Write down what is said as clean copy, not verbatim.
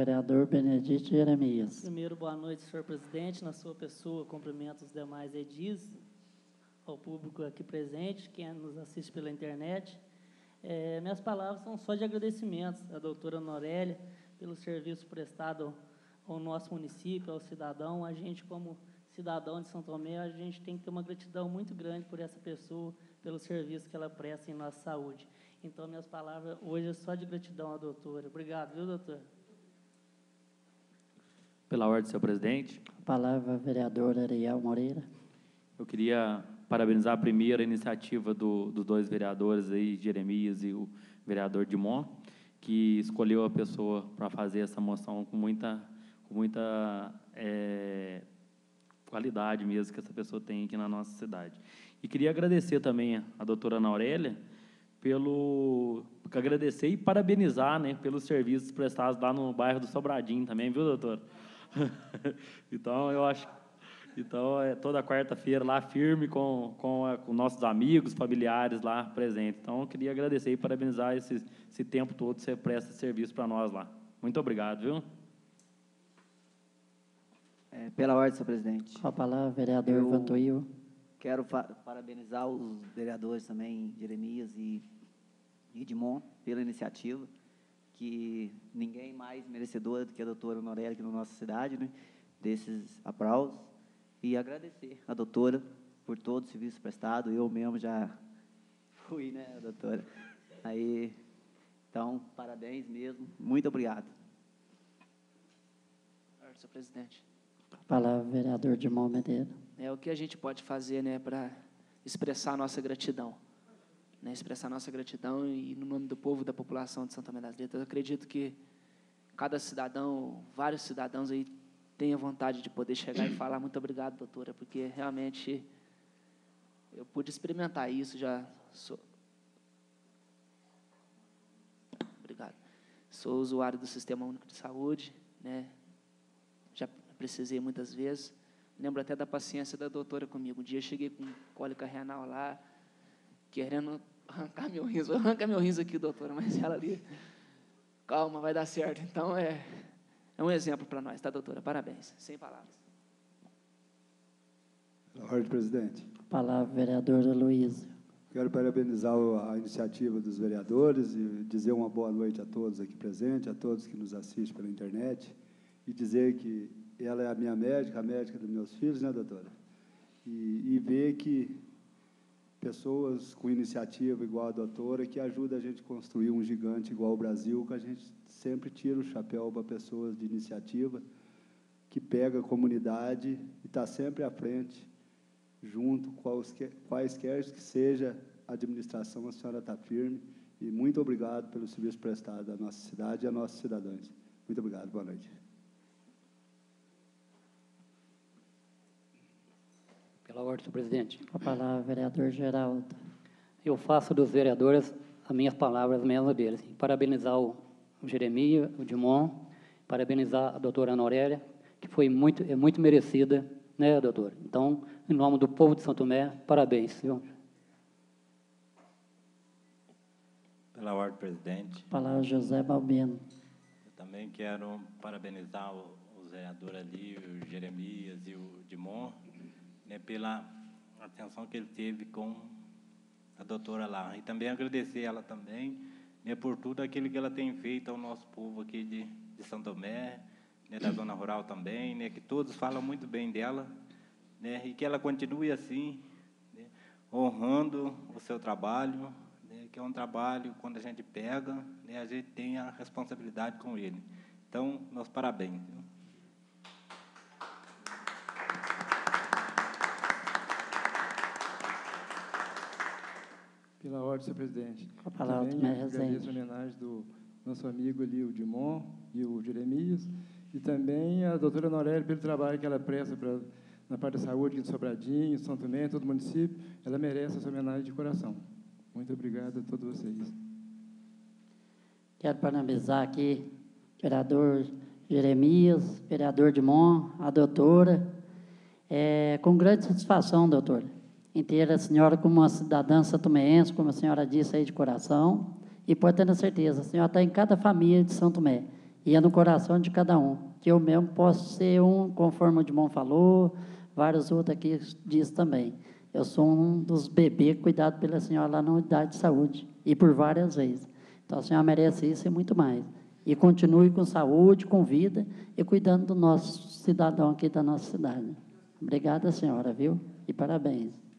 vereador Benedito Jeremias. Primeiro, boa noite, senhor presidente. Na sua pessoa, cumprimento os demais edis, ao público aqui presente, quem nos assiste pela internet. Minhas palavras são só de agradecimentos à doutora Norélia pelo serviço prestado ao nosso município, ao cidadão. A gente, como cidadão de São Tomé, a gente tem que ter uma gratidão muito grande por essa pessoa, pelo serviço que ela presta em nossa saúde. Então, minhas palavras hoje é só de gratidão à doutora. Obrigado, viu, doutor? Pela ordem, senhor presidente. A palavra, vereador Ariel Moreira. Eu queria parabenizar a primeira iniciativa dos dois vereadores aí, Jeremias e o vereador Dimon, que escolheu a pessoa para fazer essa moção com muita qualidade mesmo que essa pessoa tem aqui na nossa cidade. E queria agradecer também a doutora Ana Aurélia agradecer e parabenizar, né, pelos serviços prestados lá no bairro do Sobradinho também, viu, doutor? Então, eu acho... Então, toda quarta-feira lá, firme com nossos amigos, familiares lá presentes. Então, eu queria agradecer e parabenizar esse tempo todo que você presta serviço para nós lá. Muito obrigado, viu? Pela ordem, senhor presidente. Com a palavra, vereador Vantuil. Quero parabenizar os vereadores também, Jeremias e Edmond, pela iniciativa, que ninguém mais merecedor do que a doutora Norélia aqui na nossa cidade, né, desses aplausos. E agradecer a doutora por todo o serviço prestado. Eu mesmo já fui, né, doutora? Aí, então, parabéns mesmo. Muito obrigado. Senhor presidente. Com a palavra, vereador Dimon Medeira. O que a gente pode fazer, né, para expressar a nossa gratidão? Né, expressar a nossa gratidão e, no nome do povo, da população de São Tomé das Letras, eu acredito que cada cidadão, vários cidadãos aí, tenha vontade de poder chegar e falar muito obrigado, doutora, porque realmente eu pude experimentar isso, Obrigado. Sou usuário do Sistema Único de Saúde, né? Já precisei muitas vezes. Lembro até da paciência da doutora comigo. Um dia eu cheguei com cólica renal lá, querendo arrancar meu riso. Arranca meu riso aqui, doutora, mas ela ali, calma, vai dar certo. Então, é um exemplo para nós, tá, doutora? Parabéns. Sem palavras. Ordem, presidente. Com a palavra, vereadora Luísa. Quero parabenizar a iniciativa dos vereadores e dizer uma boa noite a todos aqui presentes, a todos que nos assistem pela internet, e dizer que ela é a minha médica, a médica dos meus filhos, né, doutora? E ver que pessoas com iniciativa igual a doutora, que ajudam a gente a construir um gigante igual o Brasil, que a gente sempre tira o chapéu para pessoas de iniciativa, que pega a comunidade e está sempre à frente, junto, quaisquer que seja a administração, a senhora está firme, e muito obrigado pelo serviço prestado à nossa cidade e a nossos cidadãos. Muito obrigado, boa noite. Pela ordem, senhor presidente. Com a palavra, vereador Geraldo. Eu faço dos vereadores as minhas palavras, as mesmas deles. Parabenizar o Jeremias, o Dimon, parabenizar a doutora Ana Aurélia, que foi muito merecida, né, doutora? Então, em nome do povo de São Tomé, parabéns, viu? Pela ordem, presidente. Palavra, José Balbino. Eu também quero parabenizar os vereadores ali, o Jeremias e o Dimon, né, pela atenção que ele teve com a doutora lá. E também agradecer ela também, né, por tudo aquilo que ela tem feito ao nosso povo aqui de São Tomé, né, da zona rural também, né, que todos falam muito bem dela, né, e que ela continue assim, né, honrando o seu trabalho, né, que é um trabalho, quando a gente pega, né, a gente tem a responsabilidade com ele. Então, meus parabéns. Pela ordem, senhor presidente. Com a palavra, também Rezende. agradeço a homenagem do nosso amigo ali, o Dimon e o Jeremias, e também a doutora Norélia pelo trabalho que ela presta na parte da saúde aqui de Sobradinho, São Tomé, todo o município. Ela merece essa homenagem de coração. Muito obrigado a todos vocês. Quero parabenizar aqui o vereador Jeremias, vereador Dimon, a doutora. Com grande satisfação, doutora, em ter a senhora como uma cidadã santomense, como a senhora disse aí, de coração, e pode ter a certeza, a senhora está em cada família de São Tomé. e é no coração de cada um, que eu mesmo posso ser um, conforme o Dimon falou, vários outros aqui diz também. Eu sou um dos bebês cuidado pela senhora lá na unidade de saúde, e por várias vezes. Então, a senhora merece isso e muito mais. E continue com saúde, com vida, e cuidando do nosso cidadão aqui da nossa cidade. Obrigada, senhora, viu? E parabéns.